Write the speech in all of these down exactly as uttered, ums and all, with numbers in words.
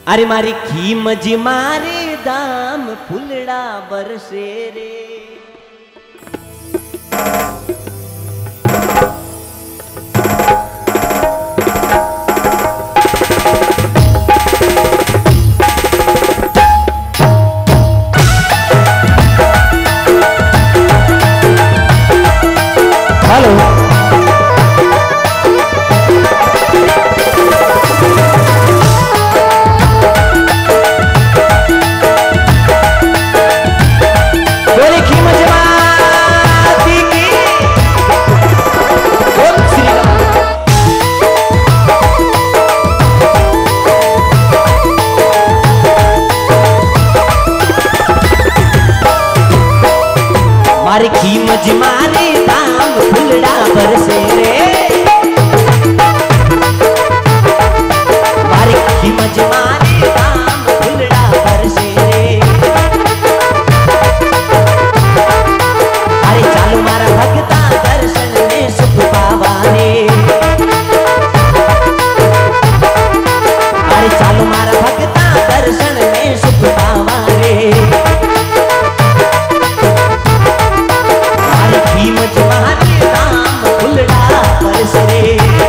अरे मारी खीमज मारे दाम फुलड़ा बरसे रे। मारी खीमज मारे दाम फुलड़ा बरसे रे। मारी खीमज मारे दाम फुलड़ा बरसे रे। अरे चालू मारा भगता दर्शन में सुख पावा रे। अरे चालू मारा भगता दर्शन में सुख पावा रे। खीमज मारे दाम फुलड़ा बरसे रे।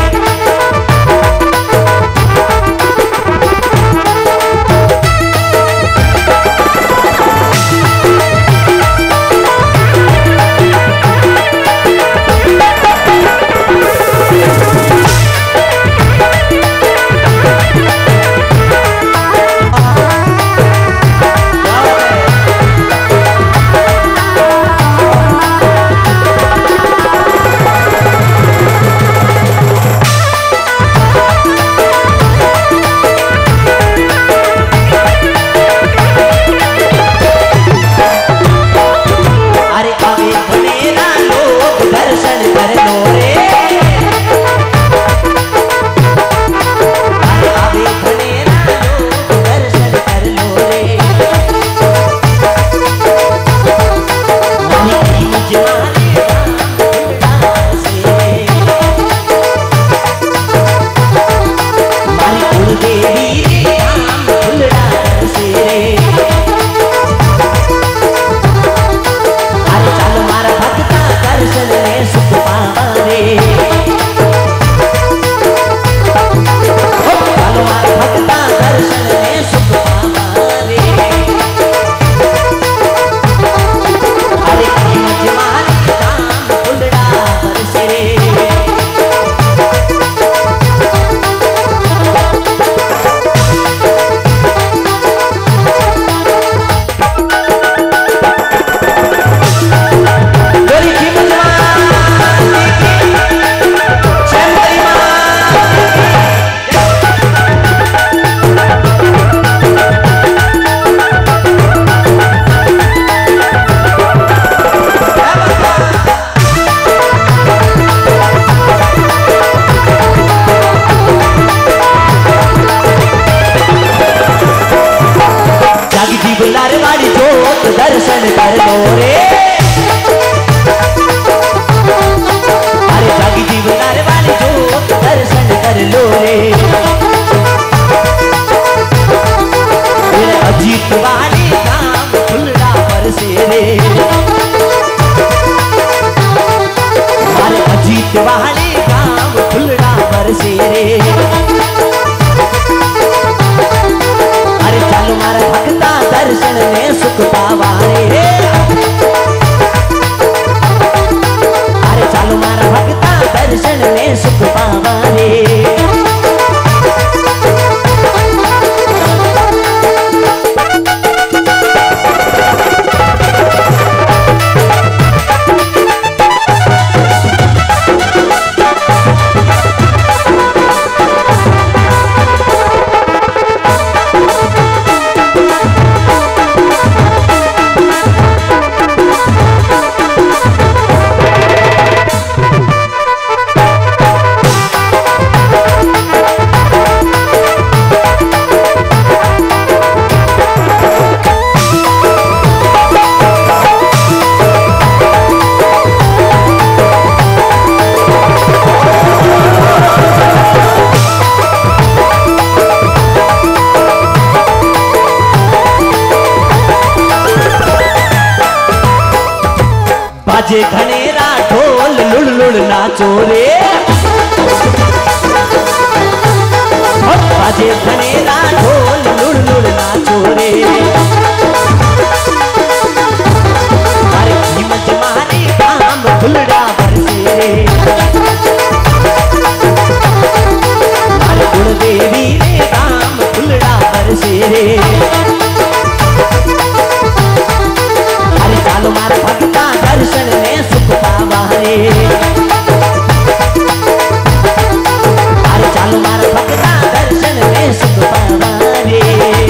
दर्शन कर लो रे। अरे जागी जीवनार वाली जोत दर्शन कर लो रे। अजीत वाली दाम फुलड़ा बरसे रे। अरे अजीत वाली दाम फुलड़ा बरसे रे। अरे चालू मारा भक्ता दर्शन में सुख पावा रे। अरे चालू मारा भक्ता दर्शन में सुख पावा रे। बाजे घनेरा ढोल लुड़ लुड़ नाचो रे, बाजे घनेरा ढोल लुड़ लुड़ नाचो रे। अरे कीमत मारे काम फुलड़ा बरसे रे, अरे गुण देवी रे काम फुलड़ा बरसे रे। अरे चालो मारा भक्ता दर्शन में सुख पावा रे, अरे चालो मारा भक्ता दर्शन में सुख पावा रे।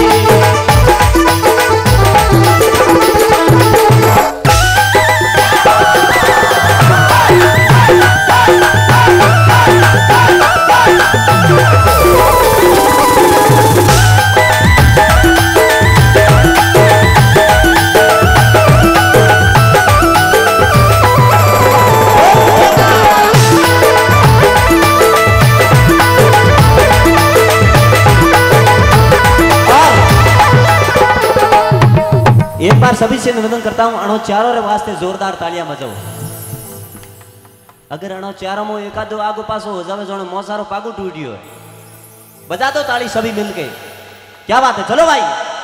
एक बार सभी से निवेदन करता हूं, अणो चारों रे वास्ते जोरदार तालियां बजाओ। अगर अणो चारों में एकादो आगो पासो हो जावे जोने मोसारो पागो टूटियो है, बजा दो ताली सभी मिलके। क्या बात है, चलो भाई।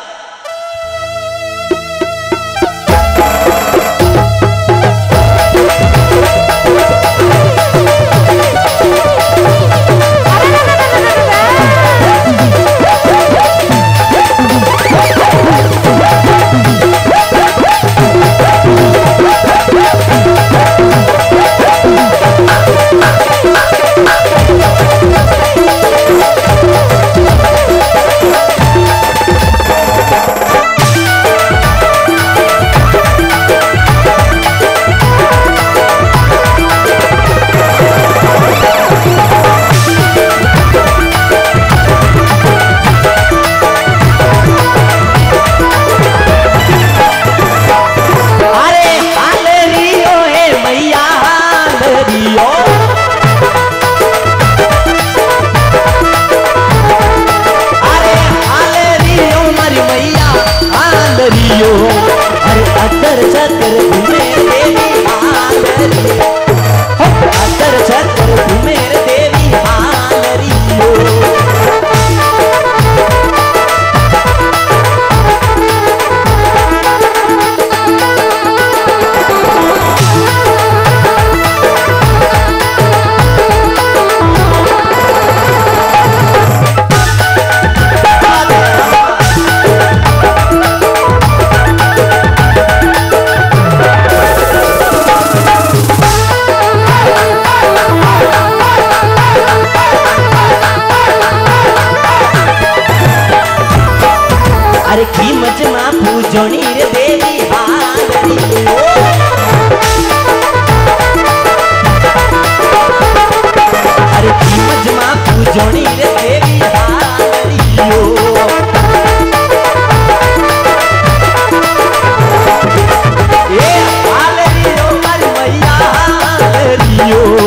अरे कीमत मां पूजोनी रे देवी हालरी ओ, अरे कीमत मां पूजोनी रे देवी हालरी ओ। ए हालरी ओ मारी मैया हालरी ओ,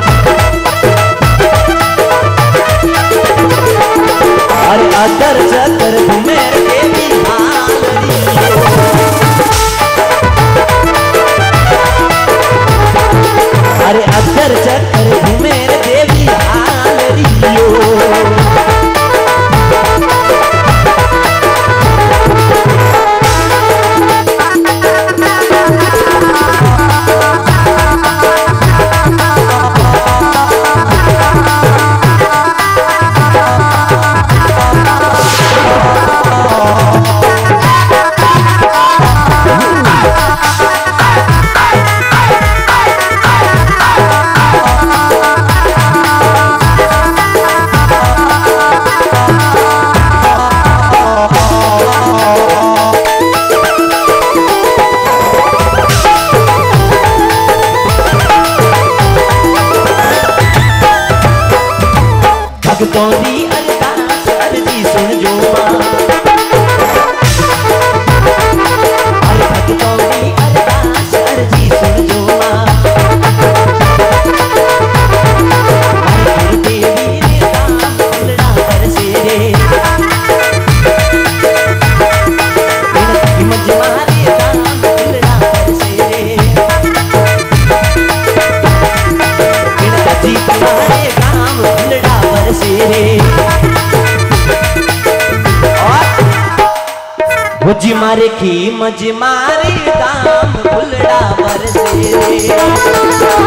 अरे अदर चकर घूमे देवी हालरी ओ, अरे अदर चकर घूमे देवी हालरी ओ। भक्तों दी अरदास अर्जी सुन जो मां, अरे भक्तों दी अरदास अर्जी सुन जो मां, अरे देवी रे काम फुलड़ा बरसे रे, कीमत मारे काम फुलड़ा बरसे रे। देखी मज मारी दाम फुलड़ा बरसे रे।